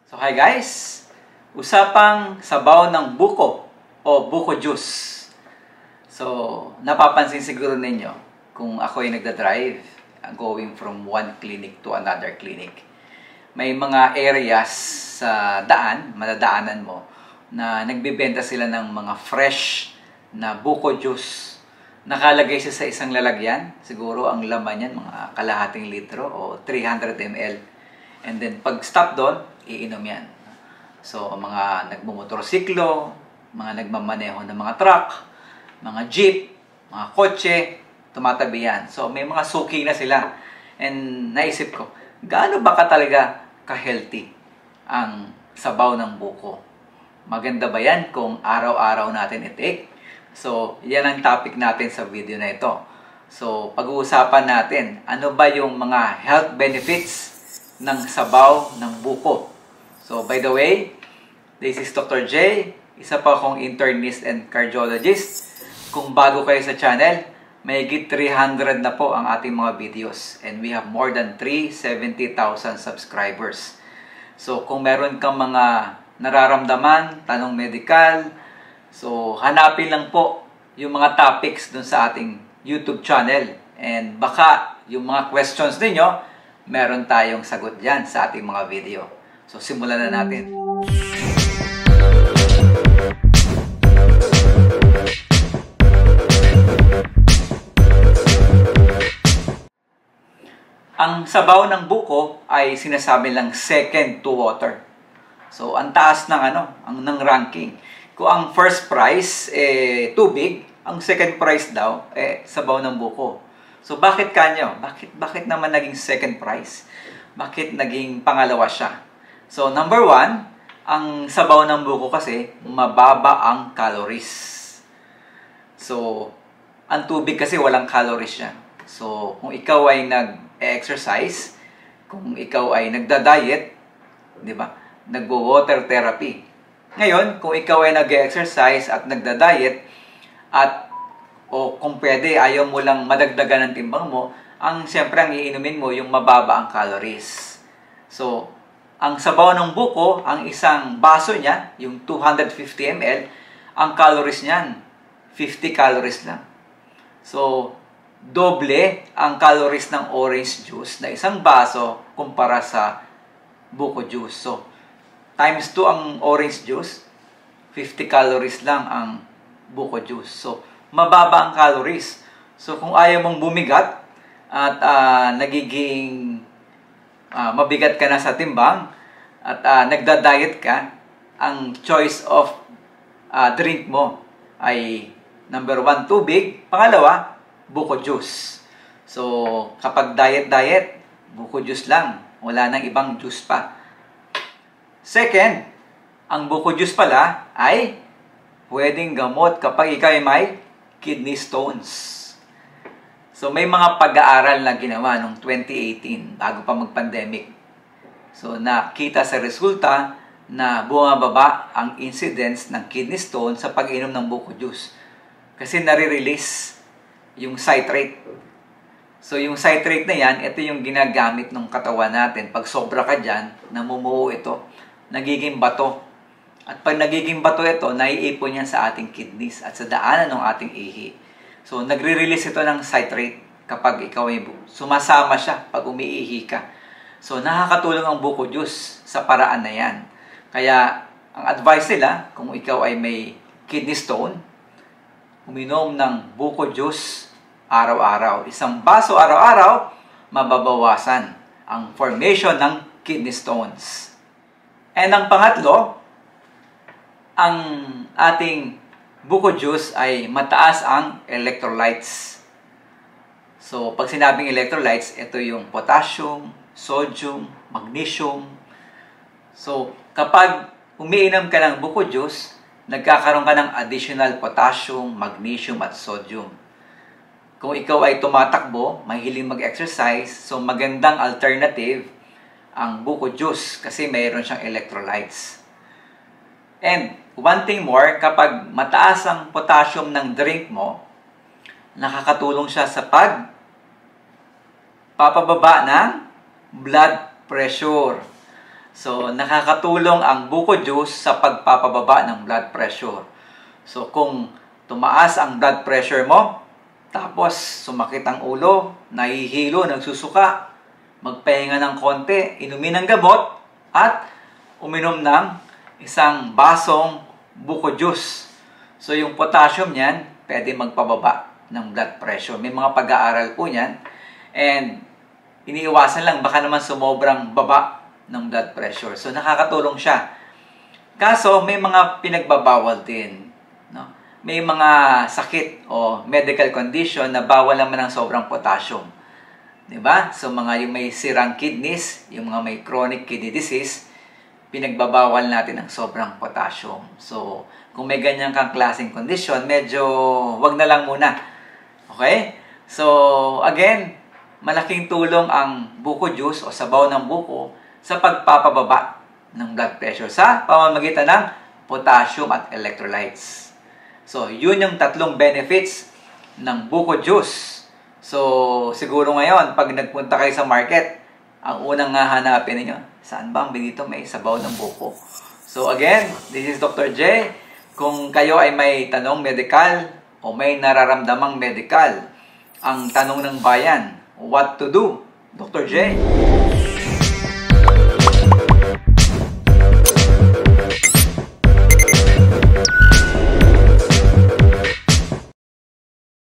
So hi guys, usapang sabaw ng buko o buko juice. So napapansin siguro ninyo kung ako ay nagda-drive going from one clinic to another clinic. May mga areas sa daan, madadaanan mo, na nagbebenta sila ng mga fresh na buko juice. Nakalagay siya sa isang lalagyan. Siguro ang laman niyan mga kalahating litro o 300 ml. And then pag stop doon, iinom yan. So mga nagmumotorsiklo, mga nagmamaneho ng mga truck, mga jeep, mga kotse, tumatabi yan. So may mga suki na sila. And naisip ko, gaano ba talaga ka-healthy ang sabaw ng buko? Maganda ba yan kung araw-araw natin i-take? So, yan ang topic natin sa video na ito. So, pag-uusapan natin, ano ba yung mga health benefits ng sabaw ng buko? So, by the way, this is Dr. J, isa pa akong internist and cardiologist. Kung bago kayo sa channel, may higit 300 na po ang ating mga videos. And we have more than 370,000 subscribers. So, kung meron kang mga nararamdaman, tanong medikal, so, hanapin lang po yung mga topics dun sa ating YouTube channel. And baka yung mga questions ninyo, meron tayong sagot dyan sa ating mga video. So, simulan na natin. Ang sabaw ng buko ay sinasabi lang second to water. So, ang taas ng ng ranking. Kung ang first prize tubig, ang second prize daw sabaw ng buko. So bakit kanyo? Bakit naman naging second prize? Bakit naging pangalawa siya? So number 1, ang sabaw ng buko kasi mababa ang calories. So ang tubig kasi walang calories siya. So kung ikaw ay nag-exercise, kung ikaw ay nagda-diet, 'di ba? Nagwo-water therapy. Ngayon, kung ikaw ay nag-exercise at nagda-diet o kung pwede, ayaw mo lang madagdagan ng timbang mo, siyempre ang iinumin mo yung mababa ang calories. So, ang sabaw ng buko, ang isang baso niya, yung 250 ml, ang calories niyan, 50 calories lang. So, doble ang calories ng orange juice na isang baso kumpara sa buko juice. So, times 2 ang orange juice, 50 calories lang ang buko juice. So, mababa ang calories. So, kung ayaw mong bumigat at nagiging mabigat ka na sa timbang at nagda-diet ka, ang choice of drink mo ay number 1, tubig. Pangalawa, buko juice. So, kapag diet, buko juice lang. Wala nang ibang juice pa. Second, ang buko juice pala ay pwedeng gamot kapag ikaw ay may kidney stones. So, may mga pag-aaral na ginawa noong 2018, bago pa mag-pandemic. So, nakita sa resulta na bumababa ang incidence ng kidney stone sa pag-inom ng buko juice. Kasi nare-release yung citrate. So, yung citrate na yan, ito yung ginagamit ng katawan natin. Pag sobra ka dyan, namumuo ito. Nagiging bato. At pag nagiging bato ito, naiipon yan sa ating kidneys at sa daanan ng ating ihi. So, nagre-release ito ng citrate kapag ikaw ay sumasama siya pag umiihi ka. So, nakakatulong ang buko juice sa paraan na yan. Kaya, ang advice nila, kung ikaw ay may kidney stone, uminom ng buko juice araw-araw. Isang baso araw-araw, mababawasan ang formation ng kidney stones. And ang pangatlo, ang ating buko juice ay mataas ang electrolytes. So, pag sinabing electrolytes, ito yung potassium, sodium, magnesium. So, kapag umiinom ka ng buko juice, nagkakaroon ka ng additional potassium, magnesium at sodium. Kung ikaw ay tumatakbo, mahilig mag-exercise, so magandang alternative ang buko juice kasi mayroon siyang electrolytes. And one thing more, kapag mataas ang potassium ng drink mo, nakakatulong siya sa papababa ng blood pressure. So, nakakatulong ang buko juice sa pagpapababa ng blood pressure. So, kung tumaas ang blood pressure mo, tapos sumakit ang ulo, nahihilo, nagsusuka, magpahinga ng konti, inumin ng gamot, at uminom ng isang basong buko juice. So, yung potassium niyan, pwede magpababa ng blood pressure. May mga pag-aaral po niyan. And, iniiwasan lang, baka naman sumobrang baba ng blood pressure. So, nakakatulong siya. Kaso, may mga pinagbabawal din. No? May mga sakit o medical condition na bawal naman ng sobrang potassium. Diba? So, mga yung may sirang kidneys, yung mga may chronic kidney disease, pinagbabawal natin ang sobrang potassium. So, kung may ganyan kang klaseng condition, medyo wag na lang muna. Okay? So, again, malaking tulong ang buko juice o sabaw ng buko sa pagpapababa ng blood pressure sa pamamagitan ng potassium at electrolytes. So, yun yung tatlong benefits ng buko juice. So, siguro ngayon, pag nagpunta kayo sa market, ang unang hahanapin ninyo, saan ba ang dito may sabaw ng buko? So, again, this is Dr. J. Kung kayo ay may tanong medical o may nararamdamang medical, ang tanong ng bayan, what to do? Dr. J.